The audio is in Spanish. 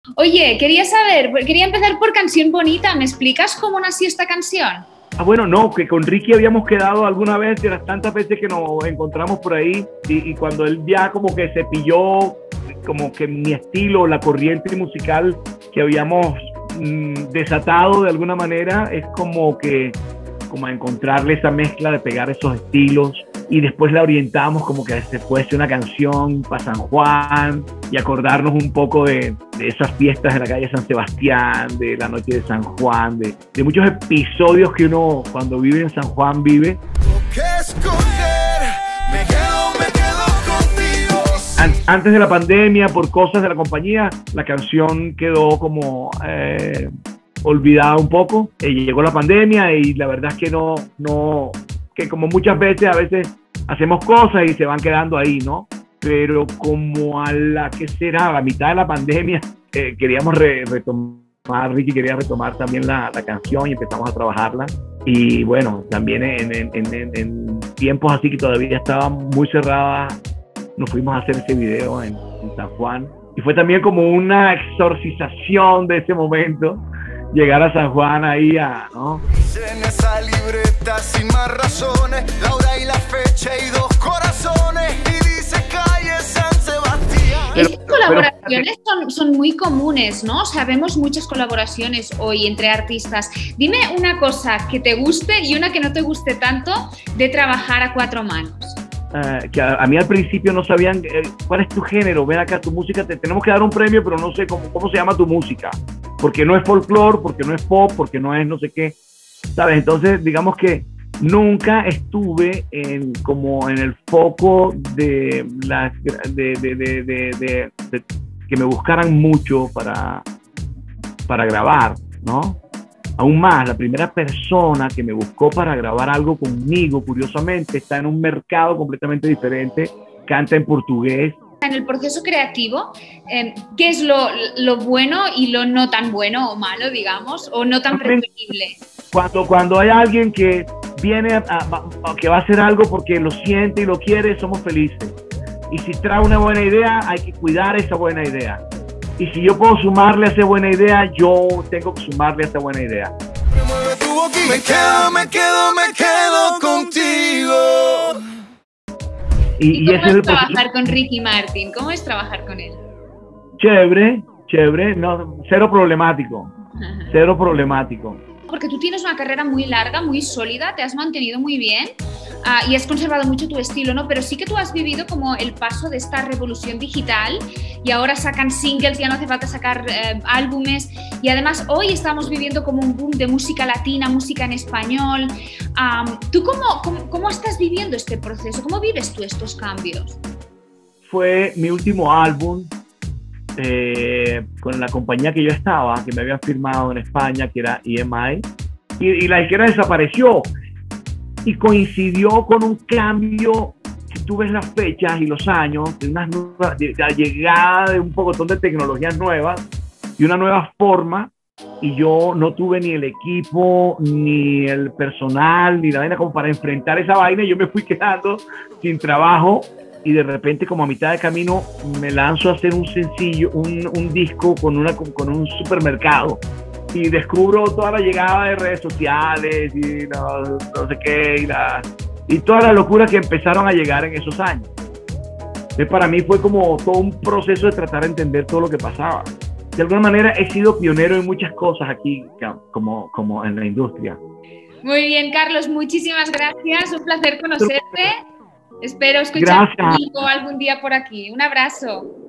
Oye, quería empezar por Canción Bonita. ¿Me explicas cómo nació esta canción? Bueno, no, que con Ricky habíamos quedado alguna vez, de las tantas veces que nos encontramos por ahí, y cuando él ya como que se pilló como que mi estilo, la corriente musical que habíamos desatado de alguna manera, es como a encontrarle esa mezcla de pegar esos estilos, y después la orientamos como que se fuese una canción para San Juan y acordarnos un poco de esas fiestas en la calle San Sebastián, de la noche de San Juan, de muchos episodios que uno cuando vive en San Juan vive. Antes de la pandemia, por cosas de la compañía, la canción quedó como olvidada un poco. Llegó la pandemia y la verdad es que que como muchas veces, a veces hacemos cosas y se van quedando ahí, ¿no? Pero como a la mitad de la pandemia, queríamos retomar, Ricky quería retomar también la canción y empezamos a trabajarla. Y bueno, también en tiempos así que todavía estaba muy cerrada, nos fuimos a hacer ese video en San Juan. Y fue también como una exorcización de ese momento, llegar a San Juan ahí, ¿no? En esa libreta sin más razones, la hora y la fecha y dos corazones, y dice calle San Sebastián. Estas colaboraciones son muy comunes, ¿no? O sea, vemos muchas colaboraciones hoy entre artistas. Dime una cosa que te guste y una que no te guste tanto de trabajar a cuatro manos. Que a mí al principio no sabían cuál es tu género, ven acá tu música, te tenemos que dar un premio, pero no sé cómo se llama tu música, porque no es folclore, porque no es pop, porque no es no sé qué, ¿sabes? Entonces, digamos que nunca estuve como en el foco de que me buscaran mucho para grabar, ¿no? Aún más, la primera persona que me buscó para grabar algo conmigo, curiosamente, está en un mercado completamente diferente, canta en portugués. En el proceso creativo, ¿qué es lo bueno y lo no tan bueno o malo, digamos, o no tan preferible? Cuando hay alguien que viene que va a hacer algo porque lo siente y lo quiere, somos felices. Y si trae una buena idea, hay que cuidar esa buena idea. Y si yo puedo sumarle a esa buena idea, yo tengo que sumarle a esa buena idea. Me quedo contigo. ¿Y cómo es trabajar con Ricky Martin? ¿Cómo es trabajar con él? Chévere, no, cero problemático. Porque tú tienes una carrera muy larga, muy sólida, te has mantenido muy bien y has conservado mucho tu estilo, ¿no? Pero sí que tú has vivido como el paso de esta revolución digital y ahora sacan singles, ya no hace falta sacar álbumes, y además hoy estamos viviendo como un boom de música latina, música en español. ¿Tú cómo estás viviendo este proceso? ¿Cómo vives tú estos cambios? Fue mi último álbum con la compañía que yo estaba, que me habían firmado en España, que era EMI, y la izquierda desapareció y coincidió con un cambio. Si tú ves las fechas y los años, de la llegada de un pocotón de tecnologías nuevas y una nueva forma, y yo no tuve ni el equipo, ni el personal, ni la vaina como para enfrentar esa vaina, y yo me fui quedando sin trabajo. Y de repente, como a mitad de camino, me lanzo a hacer un sencillo, un disco con un supermercado. Y descubro toda la llegada de redes sociales y no sé qué, y toda la locura que empezaron a llegar en esos años. Entonces, para mí fue como todo un proceso de tratar de entender todo lo que pasaba. De alguna manera he sido pionero en muchas cosas aquí, como en la industria. Muy bien, Carlos, muchísimas gracias. Un placer conocerte. Espero escuchar contigo algún día por aquí. Un abrazo.